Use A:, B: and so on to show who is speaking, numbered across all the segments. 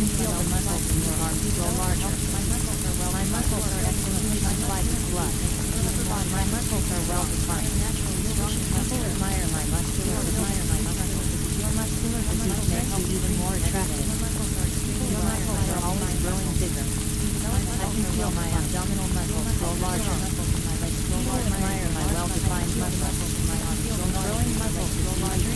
A: can feel the muscles in your arms grow larger. My muscles are excellently supplied with blood. My muscles are well defined. People admire my muscular physique. Your muscular physique makes you even more attractive. Your muscles are always growing bigger. I can feel my abdominal muscles grow larger. People admire my well-defined muscles. Growing muscles grow larger.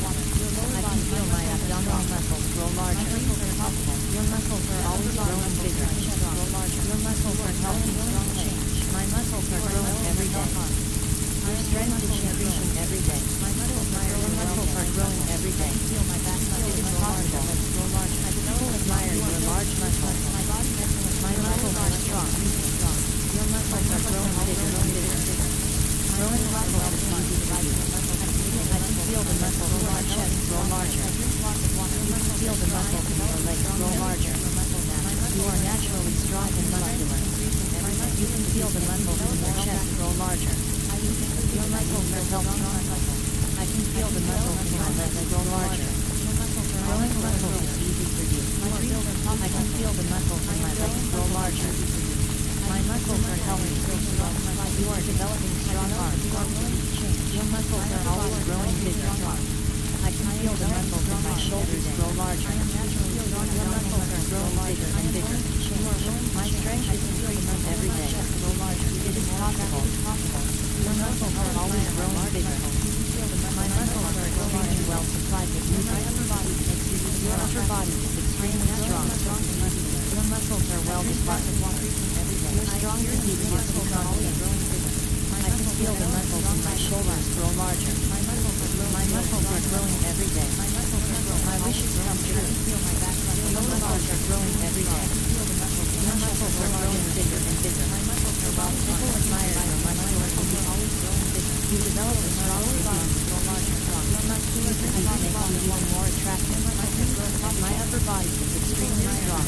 A: I can feel my abdominal muscles grow larger. Your muscles are always growing bigger. Your muscles are healthy, strong change. My muscles are growing every day. Your strength is increasing every day. Your muscles are growing every day. It is possible. People admire your large muscles. My muscles are strong. Your muscles are growing bigger and bigger. Growing muscles is easy to do. I can feel the muscles in my chest grow larger. You can feel the muscles in your legs grow larger. You are naturally strong and muscular. You can feel the muscles in your chest grow larger. Your muscles are healthy. I can feel the muscles in my legs grow larger. Growing muscles is easy for you. I can feel the muscles in my legs grow larger. My muscles are healthy. You are developing strong arms. Your muscles are always growing bigger. I can feel the muscles in my shoulders grow larger. Your muscles are growing bigger and bigger. My strength is increasing every day. It is possible. Your muscles are always growing bigger. My muscles are extremely well supplied with nutrients. Your upper body is extremely strong. Your muscles are well defined. Your strong physique gives you confidence. I can feel the muscles in my shoulders grow larger. My muscles are growing every day. My wishes come true. Your muscles are growing every day. Your muscles are growing bigger and bigger. People admire your muscular physique. You develop a strong physique. Your muscular physique makes you even more attractive. My upper body is extremely strong.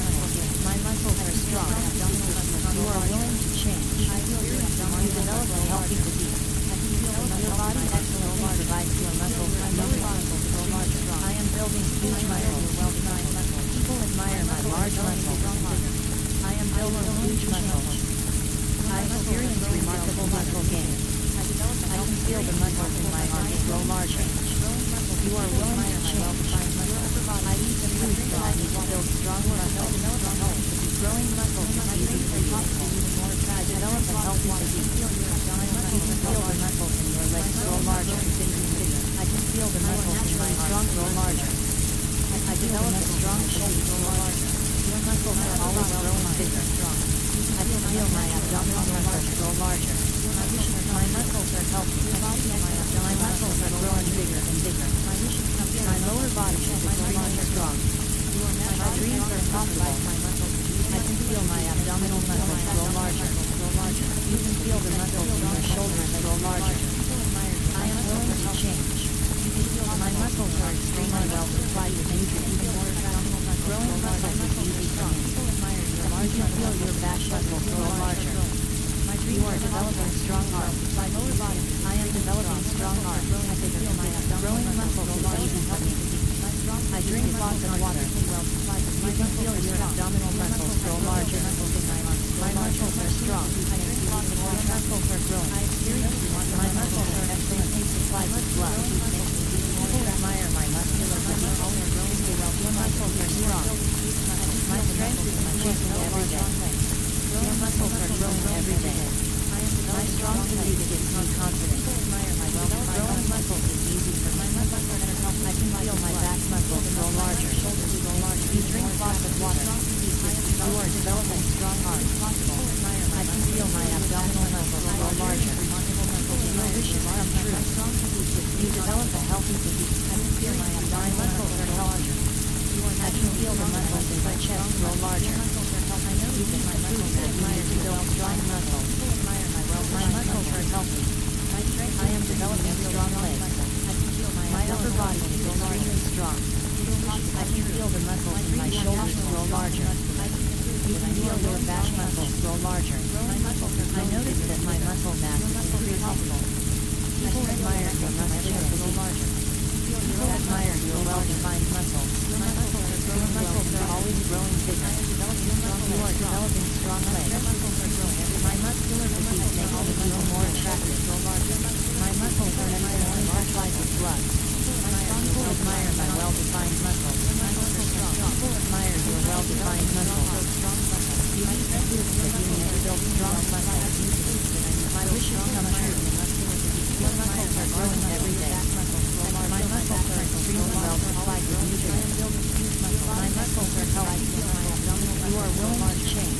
A: My muscles are strong. You are willing to change. You develop a healthy physique. Your body excellently provides your muscles and nutrients. I am building huge muscles. People admire my large muscles. I am building huge muscles. I experience remarkable muscle gain. I can feel the muscles in my arms grow larger. You are willing to change. I eat the food that I need to build strong muscles. Growing muscles is easy for you. I develop a healthy physique. You can feel the muscles in your legs grow larger. I can feel the muscles in my arms grow larger. I develop a strong physique. Your muscles are always growing bigger. I can feel my abdominal muscles grow larger. My muscles are healthy. My muscles are growing bigger and bigger. My lower body is extremely strong. My dreams are possible. I can feel my abdominal muscles grow larger. You can feel the muscles in your shoulders grow larger. I am willing to change. My muscles are extremely well supplied with nutrients. Growing muscles is easy for me. You can feel your back muscles grow larger. You are developing strong arms. I am developing strong arms. Growing muscles is easy for me. I drink lots of water. You can feel your abdominal muscles grow larger. My muscles are strong. Your muscles are growing. My muscles are excellently supplied with blood. People admire my muscular physique. Your muscles are strong. My strength is increasing every day. Your muscles are growing every day. My strong physique gives me confidence. Growing muscles is easy for me. I can feel my back muscles grow larger. You drink lots of water. You are developing strong arms. I can feel my abdominal muscles grow larger. Your wishes come true. You develop a healthy physique. My muscles are larger. I can feel the muscles in my chest grow larger. You can food that you need to build strong muscles. My muscles are healthy. I am developing strong legs. My upper body is extremely strong. I can feel the muscles in my shoulders grow larger. You can feel your back muscles grow larger. I notice that my muscle mass is increasing. People admire your muscular physique. People admire your well-defined muscles. My muscles are Your muscles are always growing bigger. You are developing strong legs. My muscular physique makes me even more attractive. My muscles are instantly supplied with blood. People admire my well-defined muscles. People admire your well-defined muscles. You eat foods that you need to build strong muscles. My wishes come true. Your muscles are growing every day. My muscles are extremely well supplied with nutrients. My muscles are healthy. You are willing to change.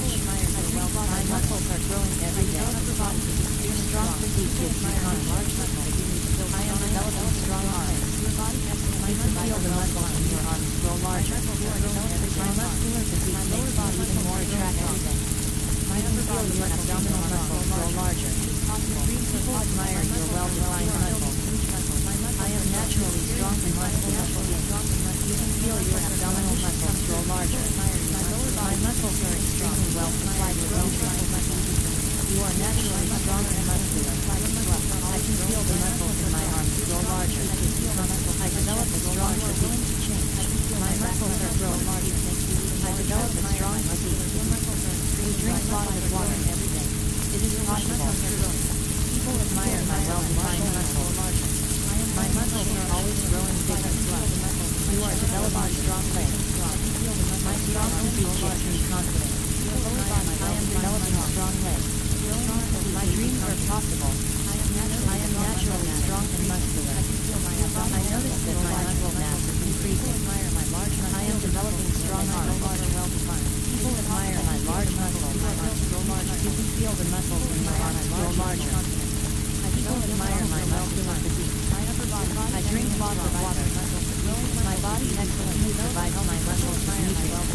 A: My muscles are growing every day. Your strong physique gives me confidence. I am developing strong arms. You can feel the muscles in your arms grow larger. My muscular physique makes me even more attractive. You can feel your abdominal muscles grow larger. People admire your well-defined muscles. I am naturally strong and muscular. You can feel your abdominal muscles grow larger. My muscles are extremely well supplied with nutrients. You are naturally strong and muscular. I can feel the muscles in my arms grow larger. I develop a strong physique. My muscles are growing. I develop a strong physique. We drink lots of water every day. It is possible. People admire my well-defined muscles. My muscles are always growing bigger. You are developing strong legs. My strong physique gives me confidence. I am developing strong legs. My dreams are possible. I am naturally strong and muscular. I notice that my muscle mass is increasing. I am developing strong arms. People admire my large muscles. You can feel the muscles in my arms grow larger. People admire my muscular physique. I drink lots of water. My body excellently provides my muscles with nutrients.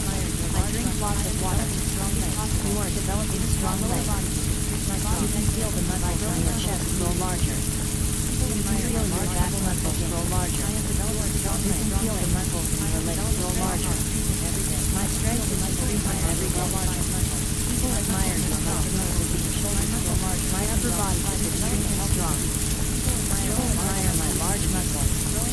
A: I drink lots of water. You are developing strong legs. You can feel the muscles on your chest grow larger. You can feel your back muscles grow larger. You can feel the muscles in your legs grow larger. My strength is increasing every day. People admire your muscular physique. My upper body is extremely strong. People admire my large muscles.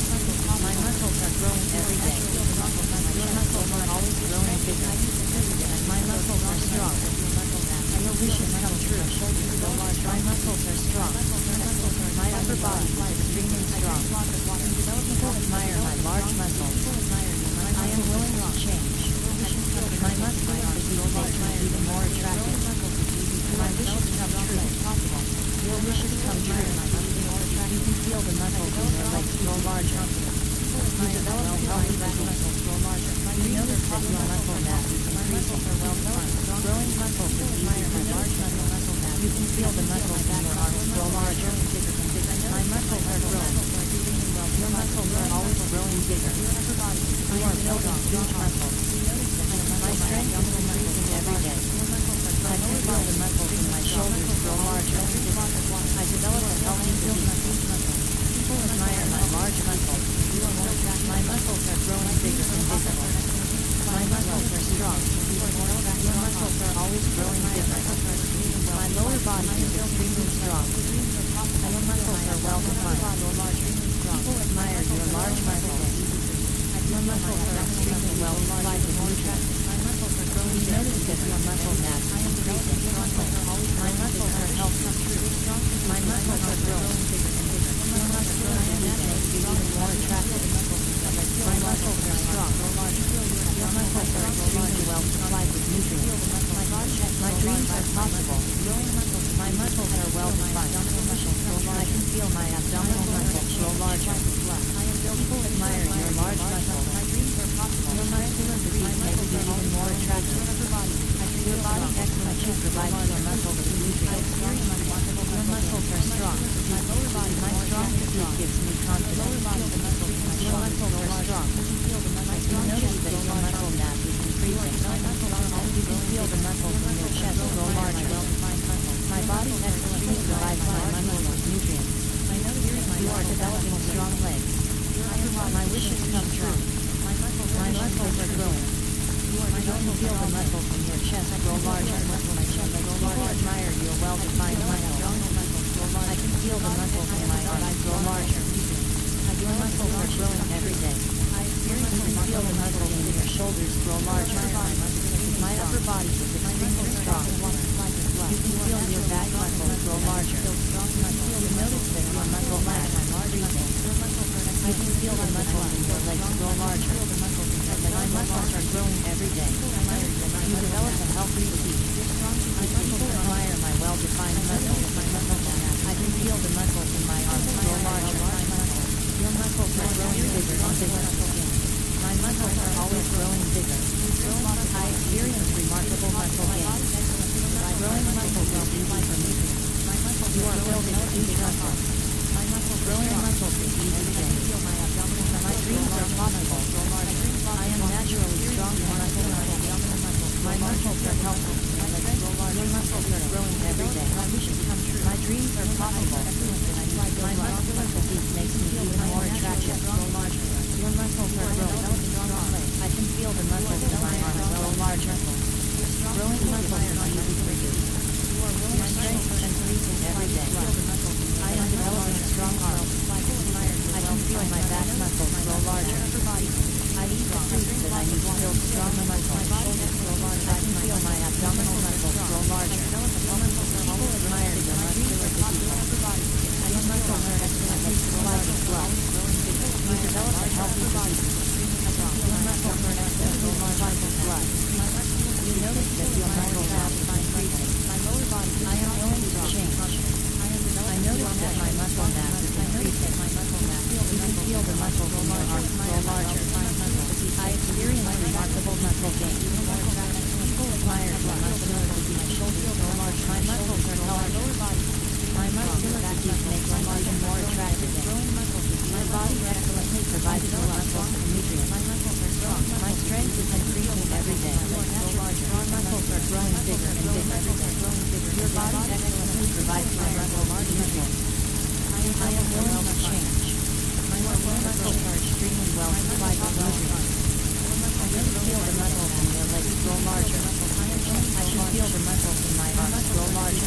A: My muscles are growing every day. Your muscles are always growing bigger. My muscles are strong. Your wishes come true. My muscles are strong. My upper body is extremely strong. People admire my large muscles. I am willing to change. My muscular physique makes me even more attractive. My wishes come true. Your wishes come true. You can feel the muscles in your legs grow larger. You develop a healthy physique. You notice that your muscle mass is increasing. Growing muscles is easy for large muscle mass. You can feel the muscles in your arms grow larger. My muscles are growing. Your muscles are always growing bigger. You are building huge muscles. My strength is increasing every day. I can feel the muscles in my shoulders grow larger. I develop a healthy physique. People admire my large muscles. My muscles are growing bigger and bigger. My muscles are strong. Your muscles are always growing bigger. My lower body is extremely strong. Your muscles are well defined. People admire your large muscles. Your muscles are extremely well supplied with nutrients. You notice that your muscle mass is increasing. My muscles are healthy. My muscles are growing. Your muscular physique makes you even more attractive. My muscles are strong. Your muscles are extremely well supplied with nutrients. My dreams are possible. My muscles are well defined. I can feel my abdominal muscles grow larger. People admire your large muscles. Your muscular physique makes you even more attractive. Your body excellently provides your muscles with nutrients. Your muscles are strong. My strong physique gives me confidence. Your muscles are strong. You notice that your muscle mass is increasing. You can feel the muscles in your chest grow larger. My body excellently provides my muscles with nutrients. You are developing strong legs. My wishes come true. My muscles are growing. You can feel the muscles in your chest grow larger. People admire your well-defined muscles. I can feel the muscles in my arms grow larger. Your muscles are growing every day. feel the muscles in your shoulders grow larger. My upper body is extremely strong. You can feel your back muscles grow larger. You notice that your muscle mass is increasing. You can feel the muscles in your legs grow larger. My muscles are growing every day. You develop a healthy physique. People admire my well-defined muscles. I can feel the muscles in my arms grow larger. Your muscles are growing bigger and bigger. My muscles are always growing bigger. I experience remarkable muscle gains. Growing muscles is easy for me. You are building a huge muscle. Growing muscles is easy thing. My dreams are possible. I am naturally strong and muscular. My muscles are healthy. Your muscles are growing every day. My dreams are possible. My muscular physique makes me even more attractive. Your muscles are growing. I can feel the muscles in my arms grow larger. Growing muscles is easy for you. Your strength is increasing every day. I am developing strong arms. I can feel my back muscles grow larger. I eat the foods that I need to build strong muscles. I can feel my abdominal muscles grow larger. People admire your muscular physique. Your muscles are excellently supplied with blood. You develop a healthy physique. Your muscles are excellently supplied with blood. You notice that your muscle mass is increasing. I am willing to change. I notice that my muscle mass is increasing. You can feel the muscles in your arms grow larger. I experience remarkable muscle gains. People admire your muscular physique. My muscles are healthy. My muscular physique makes me even more attractive. My body excellently provides the muscles and nutrients. My strength is increasing every day. Your muscles are growing bigger and bigger. Your body excellently provides my muscles and nutrients. I am willing to change. My muscles are extremely well supplied with nutrients. I can feel the muscles in your legs grow larger. I can feel the muscles in my arms grow larger.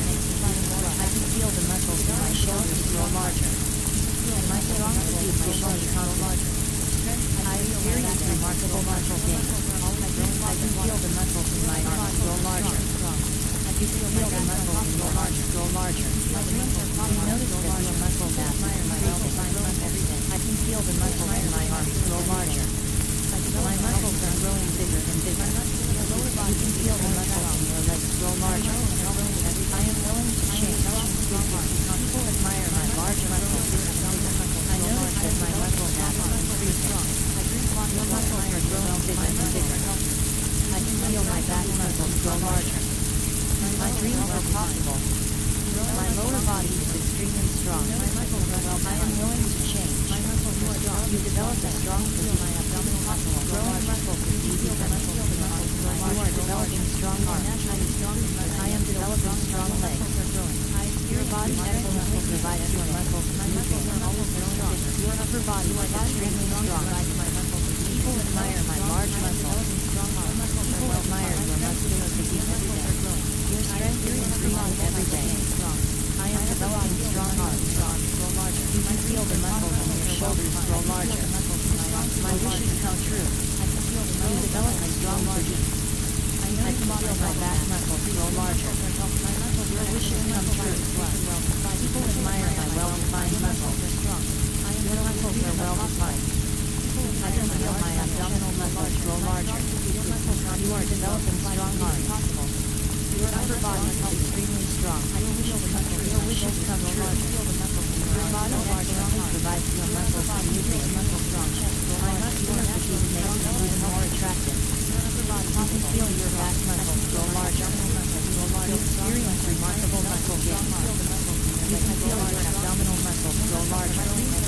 A: I can feel the muscles in my shoulders grow larger. My strong physique visually grow larger. I experience remarkable muscle gains. I can feel the muscles in my arms grow larger. You can feel the muscles in your arms grow larger. You notice that your muscle mass is increasing. I can feel the muscles in my arms grow larger. My muscles are growing bigger and bigger. You can feel the muscles in your legs grow larger. I am willing to change. People admire my large muscles. I notice that my muscle mass is increasing. Your muscles are growing bigger and bigger. I can feel my back muscles grow larger. My dreams are possible. My lower body is extremely strong. I am willing to change. You develop a strong physique. Growing muscles is easy for me. You are developing strong arms. I am developing strong legs. Your body excellently provides your muscles and nutrients. Your upper body is extremely strong. People admire my large muscles. People admire your muscular physique. Your strength is increasing every day. I am developing strong arms. You can feel the muscles in your shoulders grow larger. My wishes come true. You develop a strong physique. I can feel my back muscles grow larger. Your wishes come true. People admire my well-defined muscles. Your muscles are well-defined. I can feel my abdominal muscles grow larger. You are developing strong arms. Your upper body is extremely strong. Your wishes come true. Your body excellently provides your muscles and nutrients. My muscular physique makes me even more attractive. You can feel your back muscles grow larger. You experience remarkable muscle gains. You can feel your abdominal muscles grow larger.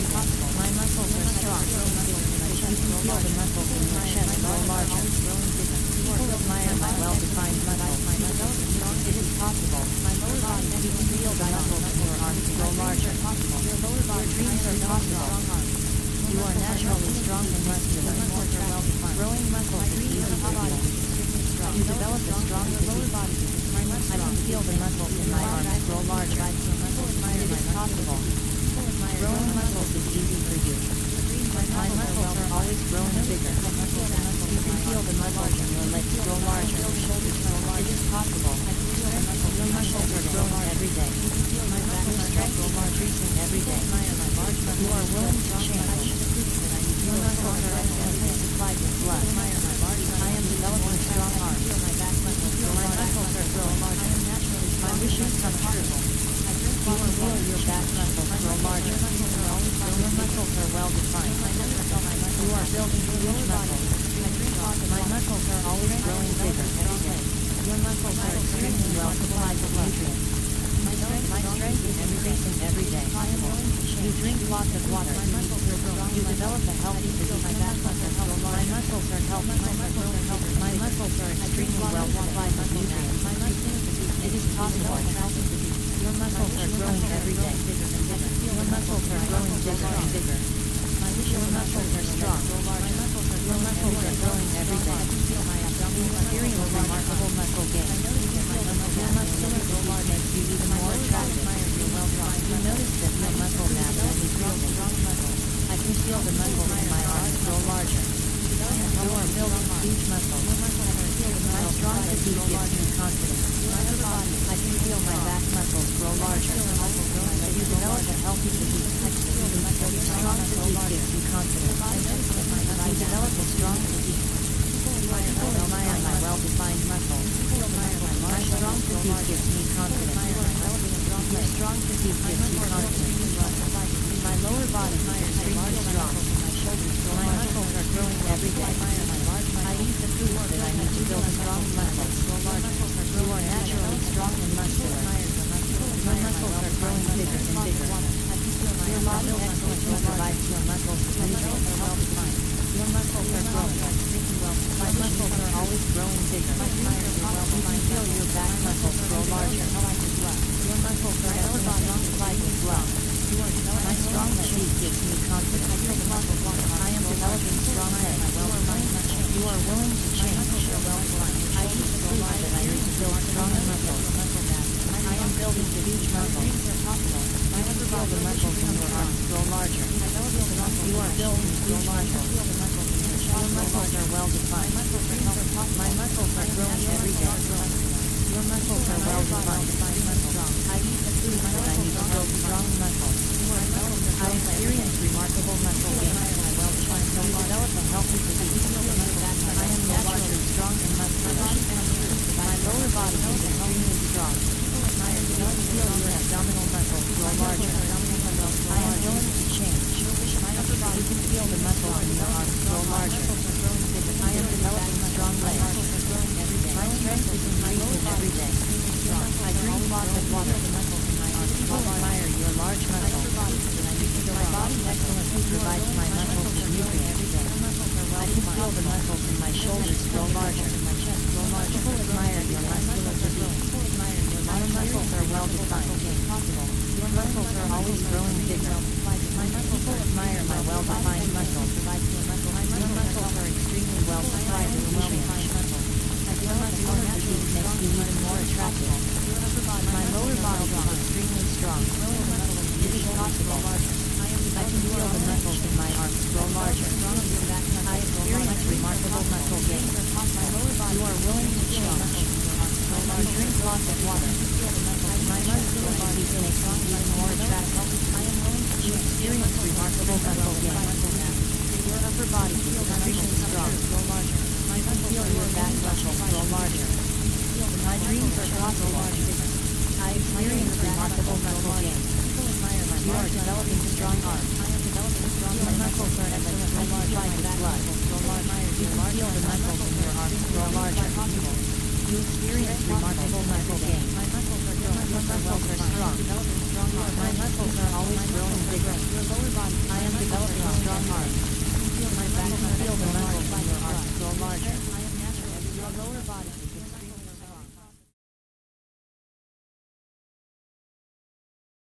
A: My muscles are strong. You can feel the muscles in your chest grow larger. People admire my well-defined muscles. It is possible. You can feel the muscles in your arms grow larger. Your dreams are possible. You are naturally strong and muscular. Growing muscles is easy for you. You develop a strong physique. I can feel the muscles in my arms grow larger. It is possible. Growing muscles is easy for you. My muscles are always growing bigger. You can feel the muscles in your legs grow larger. It is possible. Your muscles are growing every day. Your strength is increasing every day. You are willing to change. Your muscles are amply supplied with blood. I am developing strong arms. My muscles are growing. My wishes come true. You will feel your back muscles grow larger. Your muscles are well defined. You are building huge muscles. My muscles are always growing bigger. Your muscles are extremely well supplied with nutrients. My strength is increasing every day. You drink lots of water. You develop a healthy physique. My muscles are healthy. My muscles are extremely well supplied with nutrients. It is possible. Your muscles are growing every day. Your muscles are growing bigger and bigger. Your muscles are strong. Your muscles are growing every day. You experience remarkable muscle gain. Your muscular physique makes you even more attractive. You notice that your muscle mass is increasing. I can feel the muscles in my arms grow larger. You are building huge muscles. My strong physique gives me confidence. I can feel my back muscles grow larger. You develop a healthy physique. Strong physique gives you confidence. You develop a strong physique. People admire my well-defined muscles. My strong physique gives me confidence. My strong physique gives me confidence. My lower body is extremely strong. My muscles are growing every day. I eat the food that I need to build strong muscles. You are naturally strong and muscular. My muscles are growing bigger and bigger. Your body excellently provides your muscles with nutrients well defined. Your muscles are growing. My muscles are always growing bigger. You can feel your back muscles grow larger. Your muscles are excellently supplied with blood. My strong physique gives me confidence. I am developing strong legs. You are willing to change. I eat the food that I need to build strong muscles. I am building huge muscles. I can feel the muscles in your arms grow larger. You are building huge muscles. Your muscles are well defined. My muscles are growing every day. Your muscles are well defined. I eat the food that I need to build strong muscles. I experience remarkable muscle gain. You develop a healthy physique. I am naturally strong and muscular. My lower body is extremely strong. You can feel your abdominal muscles grow larger. I am willing to change. You can feel the muscles in your arms grow larger. I am developing strong legs. My strength is increasing every day. I drink lots of water. People admire your large muscles. My body excellently provides my muscles with nutrients. I can feel the muscles in my shoulders grow larger. People admire your muscular physique. My muscles are well defined. Your muscles are always growing bigger. People admire my well-defined muscles. Your muscles are extremely well supplied with nutrients. Your muscular physique makes you even more attractive. My lower body is extremely strong. It is possible. I can feel the muscles in my arms grow larger. I experience remarkable muscle gain. You are willing to change. You drink lots of water. My muscular physique makes me even more attractive. You experience remarkable muscle gain. Your upper body is extremely strong. I can feel your back muscles grow larger. My dreams are possible. I experience remarkable muscle gain. You are developing strong arms. Your muscles are excellently supplied with blood. You can feel the muscles in your arms grow larger. You experience remarkable muscle gain. Your muscles are strong. My muscles are always growing bigger. I am developing strong arms. I can feel the muscles in your arms grow larger. Your lower body